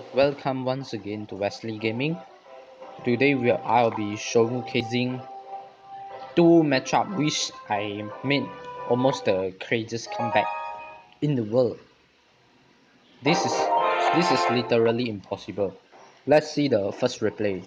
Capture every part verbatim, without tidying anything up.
Welcome once again to Wesley Gaming. Today we are, I'll be showcasing two matchup which I made almost the craziest comeback in the world. This is this is literally impossible. Let's see the first replay.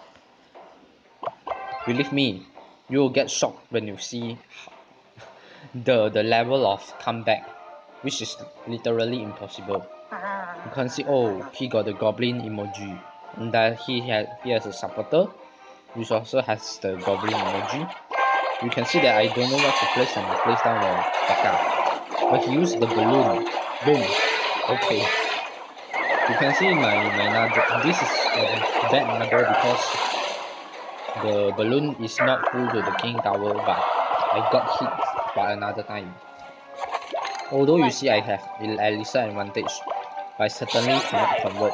Believe me, you will get shocked when you see the the level of comeback, which is literally impossible. You can see, oh, he got the goblin emoji, and that he had he has a supporter which also has the goblin emoji. You can see that I don't know what to place and I place down the P.E.K.K.A. But he used the balloon. Boom. Okay. You can see my, my Nado. This is a bad Nado because the balloon is not full to the king tower, but I got hit by another time. Although you see I have Elisa advantage, but I certainly cannot convert.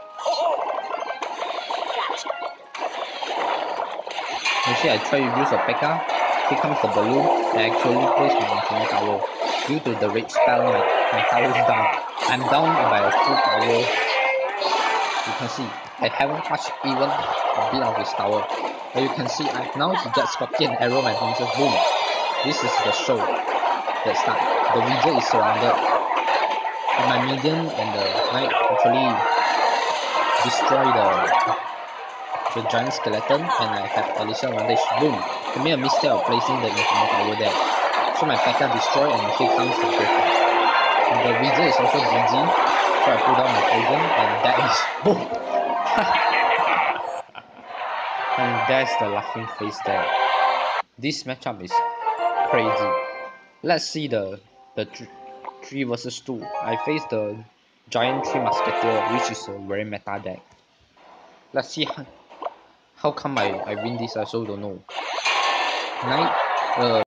You see I try to use a P E K K A, here comes the balloon, and I actually place my infinite tower. Due to the red spell, my, my tower is down. I'm down by a full tower. You can see, I haven't touched even a bit of his tower. But you can see, I, now he gets Scorpion Arrow my princess, boom. This is the show that start. The wizard is surrounded. And my minion and the knight actually destroy the the giant skeleton, and I have Elisa advantage. Boom! I made a mistake of placing the infinite tower there. So my P E K K A destroyed, and here comes the Gothic. And the wizard is also G G. So I put down my poison, and that is boom! And that's the laughing face there. This matchup is crazy. Let's see the the th three versus two. I face the giant three musketeer, which is a very meta deck. Let's see how, how come I, I win this, I also don't know. Knight, uh,